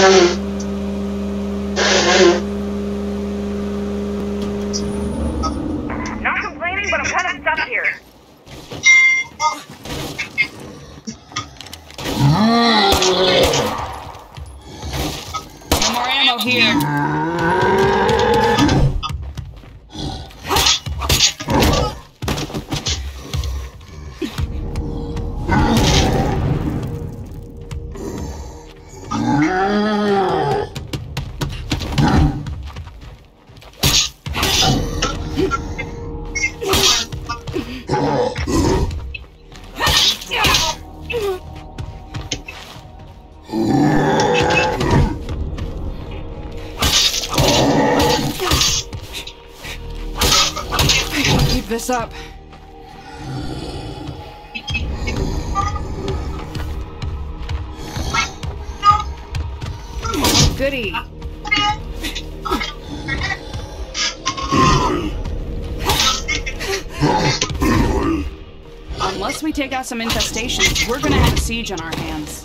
Not complaining, but I'm kind of stuck here. No more ammo here. Keep this up. Goody. Unless we take out some infestations, we're gonna have a siege on our hands.